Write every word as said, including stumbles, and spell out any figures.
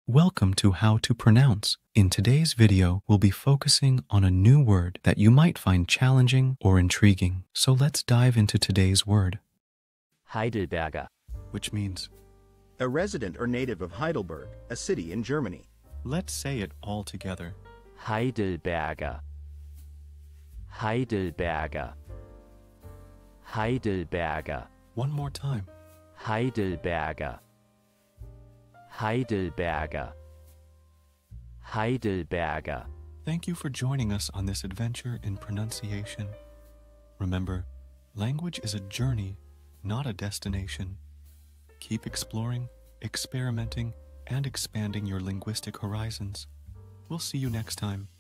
Welcome to How to Pronounce. In today's video, we'll be focusing on a new word that you might find challenging or intriguing. So let's dive into today's word. Heidelberger. Which means, a resident or native of Heidelberg, a city in Germany. let's say it all together. Heidelberger. Heidelberger. Heidelberger. One more time. Heidelberger. Heidelberger. Heidelberger. Thank you for joining us on this adventure in pronunciation. Remember, language is a journey, not a destination. Keep exploring, experimenting, and expanding your linguistic horizons. We'll see you next time.